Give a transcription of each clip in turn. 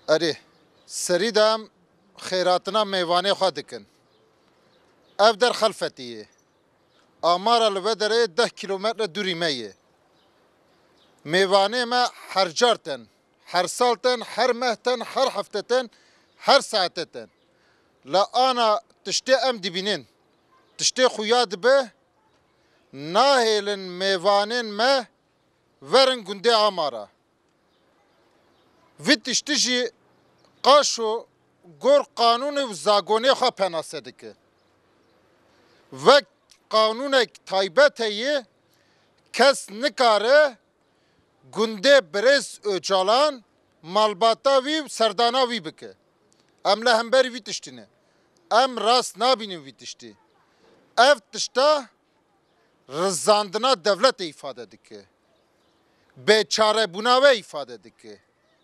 اری سری دام خیراتنا میوانه خوا دکن اف در خلفتیه آمارا لبه داره 10 کیلومتر دوری میه میوانه ما هر جارتن هر سالتن هر مهتن هر هفتتن هر ساعتتن لا انا تشتی ام دبینین تشتی خویاد به ناهیلن میوانین ما ورن گنده آمارا وی تشتیجی قاشو گور قانون و زاگونه خواه پناسه دکه و قانون تایبت هیه کس نکاره گنده برز öcalan malbata وی و سردانا وی بکه ام لهمبری وی تشتینه ام راست نابینیم وی تشتی اف تشتا رزاندنا devlet ifade dike beçare buna ve ifade dike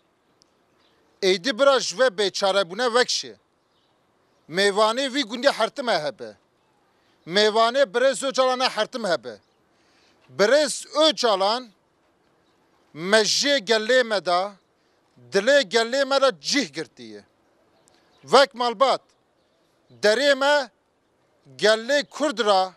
eydi biraj ve beçare buna vekşi meyvane vi gundi hartım hebe meyvane brez öcalana hartım hebe brez öcalan mejje gelle meda dile gelle meda cih girtiye vek malbat derime gelle kurdra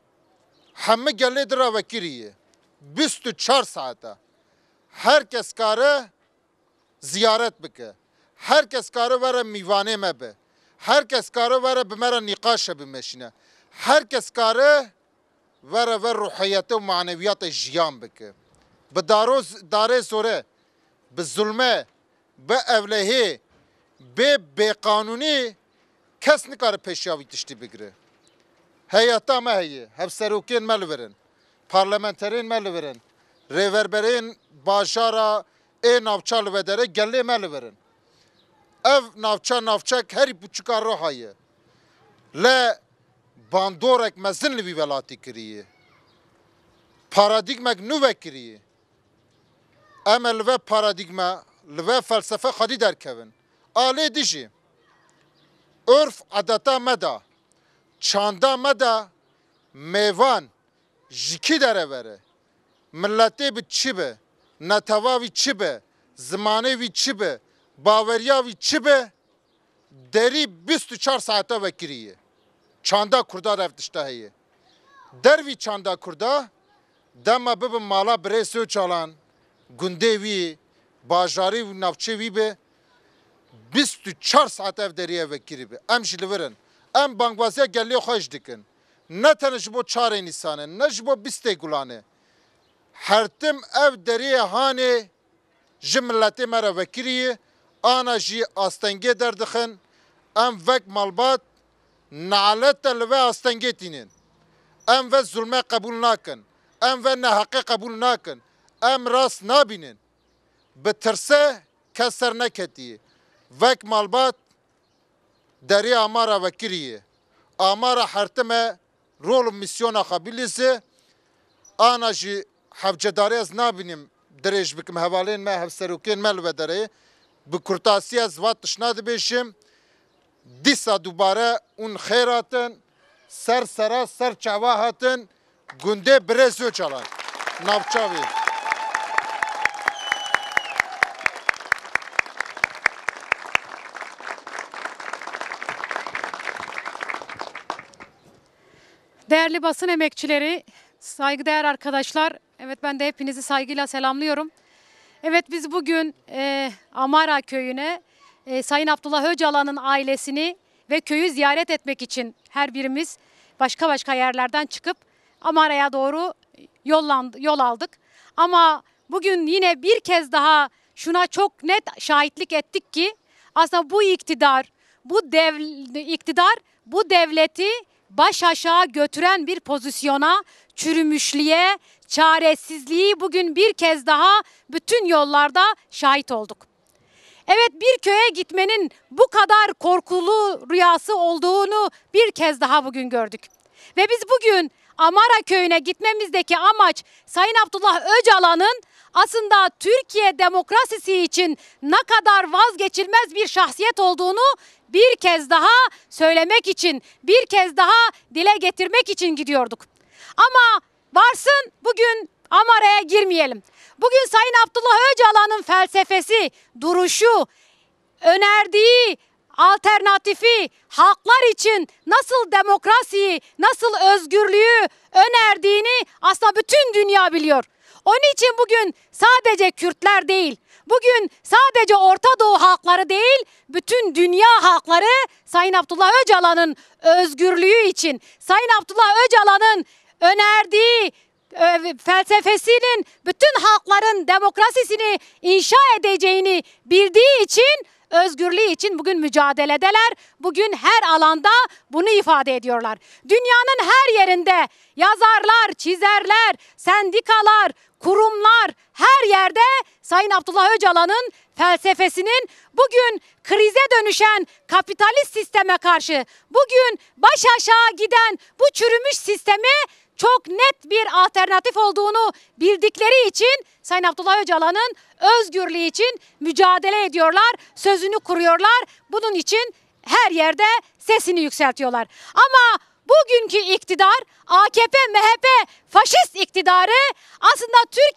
همه گله درا وکریه 24 ساعته هر کس کاره زیارت بکه هر کس کاره وره میوانه مبه هر کس کاره وره بمره نقاش بمشینه هر کس کاره وره ور روحیت و معنویات جیان بکه به داره زوره به ظلمه به اولهی به قانونی کس نکاره پیشیاوی تشتی بگیره هیئتا ما هیه هف سروکین مل ورن پارلمانترین مل ورن ریوربرین باجارا ای نافچال وداره گله مل ورن اف نافچک هری بچکار رو هایه ل باندورک مزن لوی ولاتی کریه پارادیگمک نو کریه اما لوه پارادیگما لوه فلسفه خودی در کون آلی دیجی عرف عادتا مدا çanda meda mevan jiki dere vere milleti bi çibe netava vi çibe zamanı vi çibe baveriya vi çibe deri 24 saate vekiriye çanda kurda reftişte heye dervi çanda kurda dema bibin mala breso çalan günde vi bajari vi navçe vi be 24 saate ev deriye vekiri be em jili verin ام بانگوازی گلی خوش دکن نه تنش با 4 نیسانه نه با 20 گلانه هر تم اف دری هانه جملتی مرا وکریه آنا جی آستنگی دردخن ام وک مالبات نعلت لوه آستنگی تینین ام و ظلمه قبول ناکن ام و نحقه قبول ناکن ام راست نابینین بترسه کسر نکتیه وک مالبات دری آمارا وکریه آمارا حرتمه رول میسیونا خابیلیزه آنا جی حفجداری از نابینیم دریج بکم حوالین ما هف سروکین مل و داره بکرتاسی از وات تشناد بیشیم دیسا دوباره اون خیراتن سر چواهاتن گنده برزو چالان نافچاوی Değerli basın emekçileri, saygıdeğer arkadaşlar, evet ben de hepinizi saygıyla selamlıyorum. Evet biz bugün Amara köyüne Sayın Abdullah Öcalan'ın ailesini ve köyü ziyaret etmek için her birimiz başka yerlerden çıkıp Amara'ya doğru yol aldık. Ama bugün yine bir kez daha şuna çok net şahitlik ettik ki aslında bu iktidar bu devleti baş aşağı götüren bir pozisyona, çürümüşlüğe, çaresizliği bugün bir kez daha bütün yollarda şahit olduk. Evet bir köye gitmenin bu kadar korkulu rüyası olduğunu bir kez daha bugün gördük. Ve biz bugün Amara köyüne gitmemizdeki amaç Sayın Abdullah Öcalan'ın aslında Türkiye demokrasisi için ne kadar vazgeçilmez bir şahsiyet olduğunu bir kez daha söylemek için, bir kez daha dile getirmek için gidiyorduk. Ama varsın bugün Amara'ya girmeyelim. Bugün Sayın Abdullah Öcalan'ın felsefesi, duruşu, önerdiği alternatifi, halklar için nasıl demokrasiyi, nasıl özgürlüğü önerdiğini aslında bütün dünya biliyor. Onun için bugün sadece Kürtler değil, bugün sadece Orta Doğu halkları değil, bütün dünya halkları Sayın Abdullah Öcalan'ın özgürlüğü için, Sayın Abdullah Öcalan'ın önerdiği felsefesinin bütün halkların demokrasisini inşa edeceğini bildiği için, özgürlüğü için bugün mücadeledeler. Bugün her alanda bunu ifade ediyorlar. Dünyanın her yerinde yazarlar, çizerler, sendikalar, kurumlar her yerde Sayın Abdullah Öcalan'ın felsefesinin bugün krize dönüşen kapitalist sisteme karşı, bugün baş aşağı giden bu çürümüş sistemi çok net bir alternatif olduğunu bildikleri için Sayın Abdullah Öcalan'ın özgürlüğü için mücadele ediyorlar, sözünü kuruyorlar. Bunun için her yerde sesini yükseltiyorlar. Ama bugünkü iktidar, AKP, MHP, faşist iktidarı aslında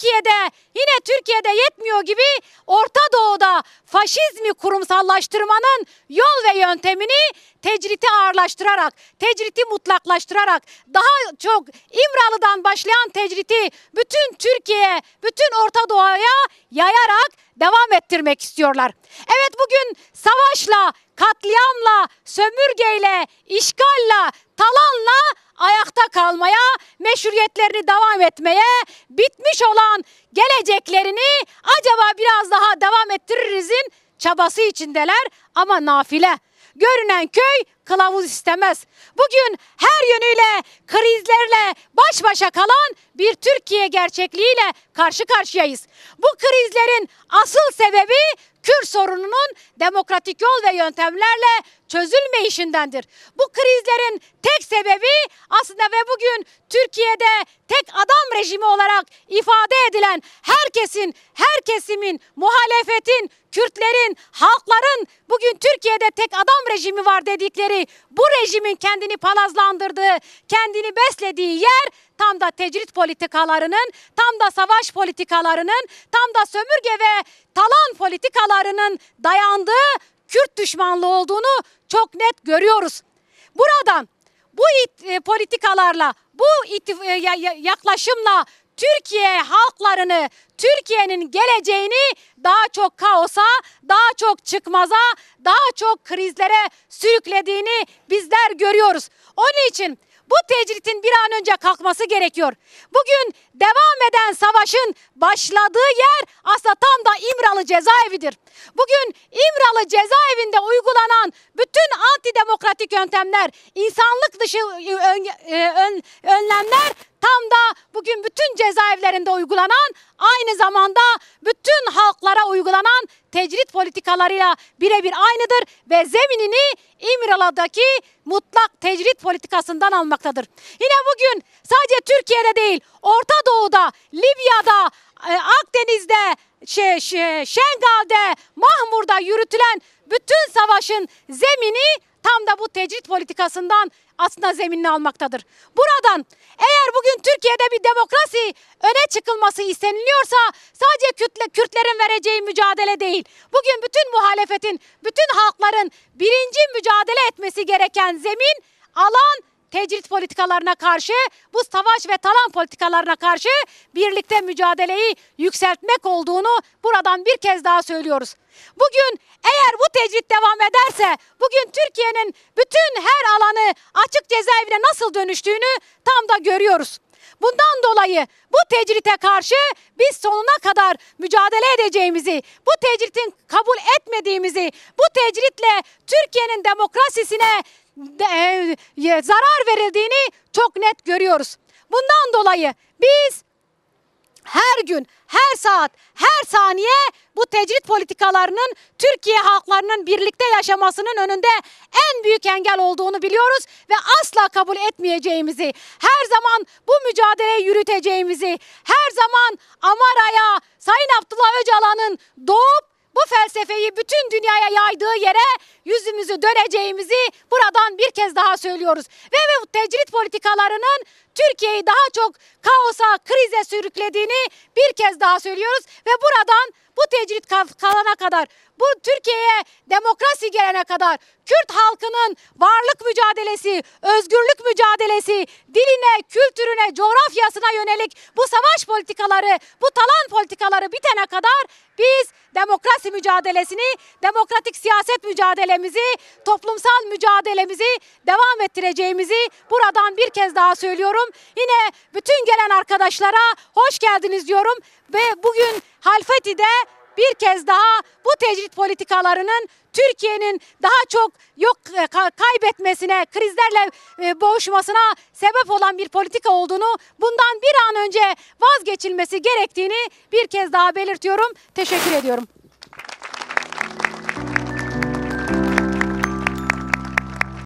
yine Türkiye'de yetmiyor gibi Orta Doğu'da faşizmi kurumsallaştırmanın yol ve yöntemini tecriti ağırlaştırarak, tecriti mutlaklaştırarak, daha çok İmralı'dan başlayan tecriti bütün Türkiye'ye, bütün Orta Doğu'ya yayarak devam ettirmek istiyorlar. Evet, bugün savaşla, katliamla, sömürgeyle, işgalle, talanla ayakta kalmaya, meşruiyetlerini devam etmeye, bitmiş olan geleceklerini acaba biraz daha devam ettiririzin çabası içindeler ama nafile. Görünen köy kılavuz istemez. Bugün her yönüyle krizlerle baş başa kalan bir Türkiye gerçekliğiyle karşı karşıyayız. Bu krizlerin asıl sebebi Kürt sorununun demokratik yol ve yöntemlerle çözülmeyişindendir. Bu krizlerin tek sebebi aslında ve bugün Türkiye'de tek adam rejimi olarak ifade edilen her kesimin, muhalefetin, Kürtlerin, halkların bugün Türkiye'de tek adam rejimi var dedikleri bu rejimin kendini palazlandırdığı, kendini beslediği yer tam da tecrit politikalarının, tam da savaş politikalarının, tam da sömürge ve talan politikalarının dayandığı Kürt düşmanlığı olduğunu çok net görüyoruz. Buradan bu politikalarla, bu yaklaşımla Türkiye halklarını, Türkiye'nin geleceğini daha çok kaosa, daha çok çıkmaza, daha çok krizlere sürüklediğini bizler görüyoruz. Onun için bu tecritin bir an önce kalkması gerekiyor. Bugün devam eden savaşın başladığı yer aslında tam da İmralı cezaevidir. Bugün İmralı cezaevinde uygulanan bütün antidemokratik yöntemler, insanlık dışı önlemler tam da bugün bütün cezaevlerinde uygulanan, aynı zamanda bütün halklara uygulanan tecrit politikalarıyla birebir aynıdır ve zeminini İmralı'daki mutlak tecrit politikasından almaktadır. Yine bugün sadece Türkiye'de değil, Orta Doğu'da, Libya'da, Akdeniz'de, Şengal'de, Mahmur'da yürütülen bütün savaşın zemini tam da bu tecrit politikasından aslında zeminini almaktadır. Buradan eğer bugün Türkiye'de bir demokrasi öne çıkılması isteniliyorsa sadece Kürtlerin vereceği mücadele değil. Bugün bütün muhalefetin, bütün halkların birinci mücadele etmesi gereken zemin, alan tecrit politikalarına karşı, bu savaş ve talan politikalarına karşı birlikte mücadeleyi yükseltmek olduğunu buradan bir kez daha söylüyoruz. Bugün eğer bu tecrit devam ederse bugün Türkiye'nin bütün her alanı açık cezaevine nasıl dönüştüğünü tam da görüyoruz. Bundan dolayı bu tecrite karşı biz sonuna kadar mücadele edeceğimizi, bu tecritin kabul etmediğimizi, bu tecritle Türkiye'nin demokrasisine zarar verildiğini çok net görüyoruz. Bundan dolayı biz her gün, her saat, her saniye bu tecrit politikalarının Türkiye halklarının birlikte yaşamasının önünde en büyük engel olduğunu biliyoruz ve asla kabul etmeyeceğimizi, her zaman bu mücadeleyi yürüteceğimizi, her zaman Amara'ya, Sayın Abdullah Öcalan'ın doğup bu felsefeyi bütün dünyaya yaydığı yere yüzümüzü döneceğimizi buradan bir kez daha söylüyoruz. Ve bu tecrit politikalarının Türkiye'yi daha çok kaosa, krize sürüklediğini bir kez daha söylüyoruz. Ve buradan bu tecrit kalana kadar, bu Türkiye'ye demokrasi gelene kadar Kürt halkının varlık mücadelesi, özgürlük mücadelesi, diline, kültürüne, coğrafyasına yönelik bu savaş politikaları, bu talan politikaları bitene kadar biz demokrasi mücadelesini, demokratik siyaset mücadelemizi, toplumsal mücadelemizi devam ettireceğimizi buradan bir kez daha söylüyorum. Yine bütün gelen arkadaşlara hoş geldiniz diyorum ve bugün Halfeti'de bir kez daha bu tecrit politikalarının Türkiye'nin daha çok kaybetmesine, krizlerle boğuşmasına sebep olan bir politika olduğunu, bundan bir an önce vazgeçilmesi gerektiğini bir kez daha belirtiyorum. Teşekkür ediyorum.